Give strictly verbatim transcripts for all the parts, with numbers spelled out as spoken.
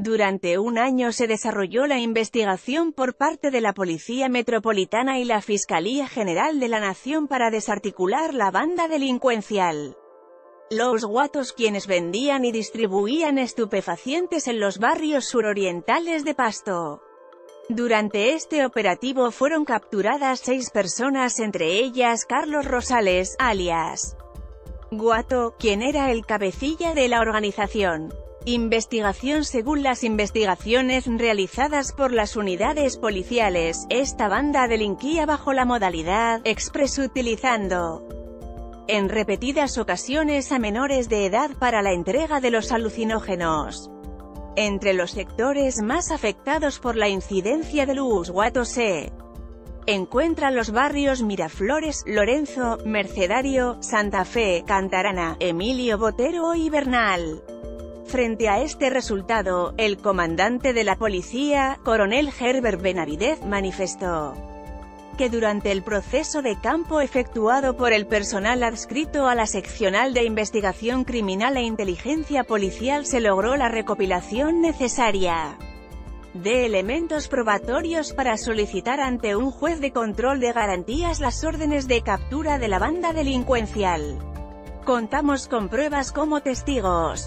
Durante un año se desarrolló la investigación por parte de la Policía Metropolitana y la Fiscalía General de la Nación para desarticular la banda delincuencial Los Guatos, quienes vendían y distribuían estupefacientes en los barrios surorientales de Pasto. Durante este operativo fueron capturadas seis personas, entre ellas Carlos Rosales, alias Guato, quien era el cabecilla de la organización. Investigación. Según las investigaciones realizadas por las unidades policiales, esta banda delinquía bajo la modalidad express, utilizando en repetidas ocasiones a menores de edad para la entrega de los alucinógenos. Entre los sectores más afectados por la incidencia de Los Guatos se encuentran los barrios Miraflores, Lorenzo, Mercedario, Santa Fe, Cantarana, Emilio Botero y Bernal. Frente a este resultado, el comandante de la policía, coronel Herbert Benavidez, manifestó que durante el proceso de campo efectuado por el personal adscrito a la Seccional de Investigación Criminal e Inteligencia Policial se logró la recopilación necesaria de elementos probatorios para solicitar ante un juez de control de garantías las órdenes de captura de la banda delincuencial. Contamos con pruebas como testigos,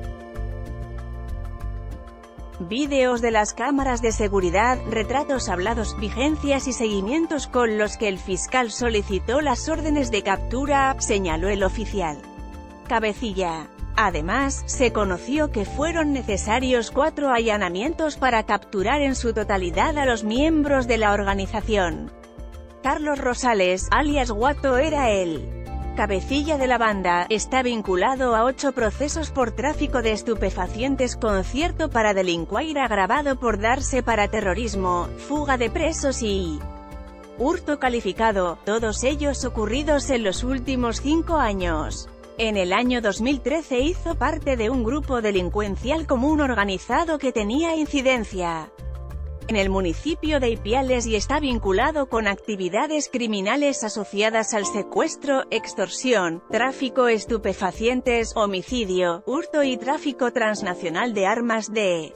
vídeos de las cámaras de seguridad, retratos hablados, vigencias y seguimientos con los que el fiscal solicitó las órdenes de captura, señaló el oficial cabecilla. Además, se conoció que fueron necesarios cuatro allanamientos para capturar en su totalidad a los miembros de la organización. Carlos Rosales, alias Guato, era el cabecilla de la banda. Está vinculado a ocho procesos por tráfico de estupefacientes, concierto para delinquir agravado por darse para terrorismo, fuga de presos y hurto calificado, todos ellos ocurridos en los últimos cinco años. En el año dos mil trece hizo parte de un grupo delincuencial común organizado que tenía incidencia en el municipio de Ipiales y está vinculado con actividades criminales asociadas al secuestro, extorsión, tráfico estupefacientes, homicidio, hurto y tráfico transnacional de armas de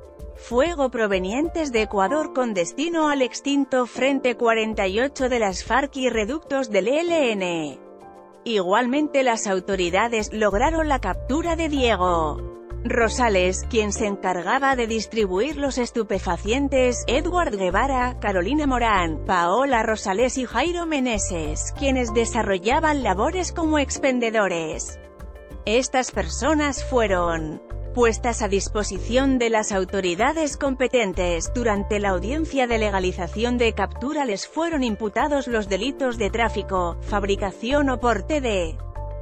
fuego provenientes de Ecuador con destino al extinto Frente cuarenta y ocho de las FARC y reductos del E L N. Igualmente las autoridades lograron la captura de Diego Rosales, quien se encargaba de distribuir los estupefacientes, Edward Guevara, Carolina Morán, Paola Rosales y Jairo Meneses, quienes desarrollaban labores como expendedores. Estas personas fueron puestas a disposición de las autoridades competentes. Durante la audiencia de legalización de captura les fueron imputados los delitos de tráfico, fabricación o porte de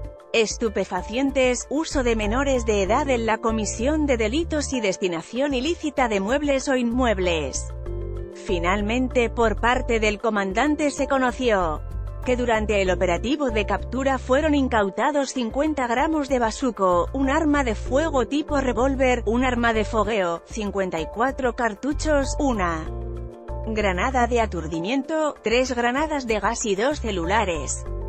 estupefacientes, uso de menores de edad en la comisión de delitos y destinación ilícita de muebles o inmuebles. Finalmente, por parte del comandante se conoció que durante el operativo de captura fueron incautados cincuenta gramos de bazuco, un arma de fuego tipo revólver, un arma de fogueo, cincuenta y cuatro cartuchos, una granada de aturdimiento, tres granadas de gas y dos celulares.